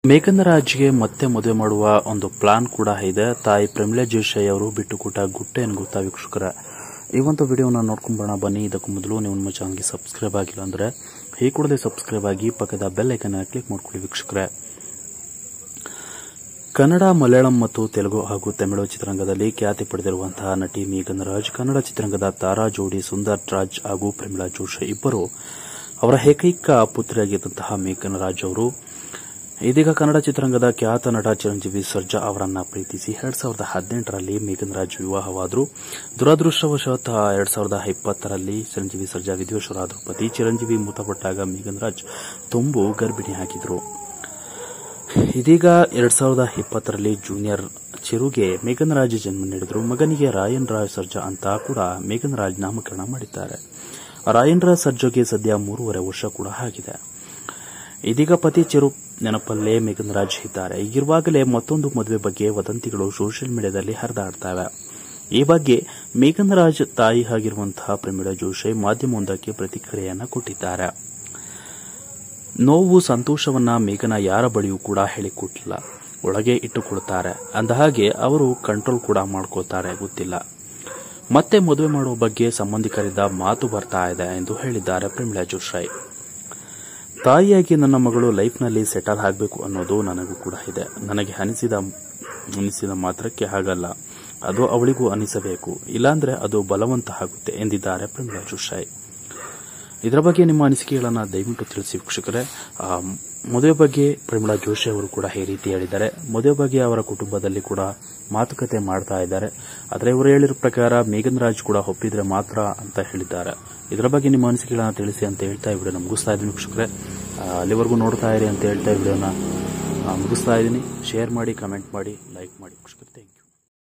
ಮೇಘನ್ ರಾಜ್ಗೆ ಮತ್ತೆ ಮದುವೆ ಮಾಡುವ ಒಂದು ಪ್ಲಾನ್ ಕೂಡ ಇದೆ. ತಾಯಿ ಪ್ರೇಮ್ಲಾ ಜೋಶಿ ಅವರು ಬಿಟ್ಟುಕೊಟ್ಟ ಗುಟ್ಟೆ ಏನು ಗೊತ್ತಾ ವೀಕ್ಷಕರ? ಈ ಒಂದು ವಿಡಿಯೋನ ನೋಡ್ಕೊಂಬರೋಣ ಬನ್ನಿ. ಇದಕ್ಕೂ ಮೊದಲು ನೀವು ನಮ್ಮ ಚಾನಲ್ಗೆ ಸಬ್ಸ್ಕ್ರೈಬ್ ಆಗಿಲ್ಲ ಅಂದ್ರೆ ಈ ಕೂಡಲೇ ಸಬ್ಸ್ಕ್ರೈಬ್ ಆಗಿ ಪಕ್ಕದ ಬೆಲ್ ಐಕನ್ ಕ್ಲಿಕ್ ಮಾಡ್ಕೊಳ್ಳಿ ವೀಕ್ಷಕರೇ. ಕನ್ನಡ, ಮಲಯಾಳಂ ಮತ್ತು ತೆಲುಗು ಹಾಗೂ ತಮಿಳು ಚಿತ್ರರಂಗದಲ್ಲಿ ಖ್ಯಾತಿ ಪಡೆದಿರುವಂತಹ ನಟಿ ಮೇಘನ್ ರಾಜ್ ಕನ್ನಡ ಚಿತ್ರರಂಗದ ತಾರಾ ಜೋಡಿ ಸುಂದರ್ ರಾಜ್ ಹಾಗೂ ಪ್ರೇಮ್ಲಾ ಜೋಶಿ ಇಬ್ಬರು ಅವರ ಏಕೈಕ ಪುತ್ರಿಯಾಗಿದ್ದಂತಹ ಮೇಘನ್ ರಾಜ್ ಅವರು ಇದೀಗ ಕನ್ನಡ ಚಿತ್ರರಂಗದ ಖ್ಯಾತ ನಟ ಚಿರಂಜೀವಿ ಸರ್ಜಾ ಅವರನ್ನ ಪ್ರೀತಿಸಿ 2018ರಲ್ಲಿ ಮೇಘನ್ ರಾಜ್ ವಿವಾಹವಾದರು. ದುರದೃಷ್ಟವಶಾತ್ 2020ರಲ್ಲಿ ಚಿರಂಜೀವಿ ಸರ್ಜಾ ವಿಧಿವಶರಾದರು. ಪತಿ ಚಿರಂಜೀವಿ ಮೃತಪಟ್ಟಾಗ ಮೇಘನ್ ರಾಜ್ ತುಂಬು ಗರ್ಭಿಣಿಯಾಗಿದ್ದರು. ಇದೀಗ 2020ರಲ್ಲಿ ಜೂನಿಯರ್ ಚಿರುಗೆ ಮೇಘನ್ ರಾಜ್ ಜನ್ಮ ನೀಡಿದರು. ಮಗನಿಗೆ ರಾಯನ್ ರಾಜ್ ಸರ್ಜಾ ಅಂತ ಕೂಡ ಮೇಘನ್ ರಾಜ್ ನಾಮಕರಣ ಮಾಡಿದ್ದಾರೆ. ರಾಯನ್ ರಾಜ್ ಸರ್ಜಾಗೆ ಸದ್ಯ 3.5 ವರ್ಷ ಕೂಡ ಆಗಿದೆ. ಇದೀಗ ಪತಿ ಚಿರು ನೆನಪಲ್ಲೇ ಮೇಘನ್ ರಾಜ್ ಇದ್ದಾರೆ. ಈಗಿರುವಾಗಲೇ ಮತ್ತೊಂದು ಮದುವೆ ಬಗ್ಗೆ ವದಂತಿಗಳು ಸೋಷಿಯಲ್ ಮೀಡಿಯಾದಲ್ಲಿ ಹರಿದಾಡ್ತವೆ. ಈ ಬಗ್ಗೆ ಮೇಘನ್ ರಾಜ್ ತಾಯಿ ಆಗಿರುವಂತಹ ಪ್ರೇಮ್ಲಾ ಜೋಶಿ ಮಾಧ್ಯಮವೊಂದಕ್ಕೆ ಪ್ರತಿಕ್ರಿಯೆಯನ್ನ ಕೊಟ್ಟಿದ್ದಾರೆ. ನೋವು ಸಂತೋಷವನ್ನ ಮೇಘನ ಯಾರ ಬಳಿಯೂ ಕೂಡ ಹೇಳಿಕೊಟ್ಟಿಲ್ಲ, ಒಳಗೆ ಇಟ್ಟುಕೊಳ್ತಾರೆ. ಅಂದಹಾಗೆ ಅವರು ಕಂಟ್ರೋಲ್ ಕೂಡ ಮಾಡ್ಕೋತಾರೆ, ಗೊತ್ತಿಲ್ಲ. ಮತ್ತೆ ಮದುವೆ ಮಾಡುವ ಬಗ್ಗೆ ಸಂಬಂಧಿಕರಿಂದ ಮಾತು ಬರ್ತಾ ಇದೆ ಎಂದು ಹೇಳಿದ್ದಾರೆ ಪ್ರೇಮ್ಲಾ ಜೋಶಿ. ತಾಯಿಯಾಗಿ ನನ್ನ ಮಗಳು ಲೈಫ್ನಲ್ಲಿ ಸೆಟಲ್ ಆಗಬೇಕು ಅನ್ನೋದು ನನಗೂ ಕೂಡ ಇದೆ. ನನಗೆ ಅನಿಸಿದ ಮಾತ್ರಕ್ಕೆ ಹಾಗಲ್ಲ, ಅದು ಅವಳಿಗೂ ಅನಿಸಬೇಕು, ಇಲ್ಲಾಂದ್ರೆ ಅದು ಬಲವಂತ ಆಗುತ್ತೆ ಎಂದಿದ್ದಾರೆ ಪ್ರೇಮ್ಲಾ ಜೋಶಿ. ಇದರ ಬಗ್ಗೆ ನಿಮ್ಮ ಅನಿಸಿಕೆಗಳನ್ನು ದಯವಿಟ್ಟು ತಿಳಿಸಿ ವೀಕ್ಷಕರೇ. ಮದುವೆ ಬಗ್ಗೆ ಪ್ರೇಮ್ಲಾ ಜೋಶಿ ಅವರು ಕೂಡ ಈ ರೀತಿ ಹೇಳಿದ್ದಾರೆ. ಮದುವೆ ಬಗ್ಗೆ ಅವರ ಕುಟುಂಬದಲ್ಲಿ ಕೂಡ ಮಾತುಕತೆ ಮಾಡ್ತಾ ಇದ್ದಾರೆ. ಆದರೆ ಇವರು ಹೇಳಿರೋ ಪ್ರಕಾರ ಮೇಘನ್ ರಾಜ್ ಕೂಡ ಒಪ್ಪಿದ್ರೆ ಮಾತ್ರ ಅಂತ ಹೇಳಿದ್ದಾರೆ. ಇದರ ಬಗ್ಗೆ ನಿಮ್ಮ ಅನಿಸಿಕೆಗಳನ್ನು ತಿಳಿಸಿ ಅಂತ ಹೇಳ್ತಾ ಈ ವಿಡಿಯೋನ ಮುಗಿಸ್ತಾ ಇದ್ದೀನಿ ವೀಕ್ಷಕರೇ. ಅಲ್ಲಿವರೆಗೂ ನೋಡ್ತಾ ಇರಿ ಅಂತ ಹೇಳ್ತಾ ಈ ವಿಡಿಯೋನ ಮುಗಿಸ್ತಾ ಇದ್ದೀನಿ. ಶೇರ್ ಮಾಡಿ, ಕಮೆಂಟ್ ಮಾಡಿ, ಲೈಕ್ ಮಾಡಿ ವೀಕ್ಷಕರೇ. Thank you.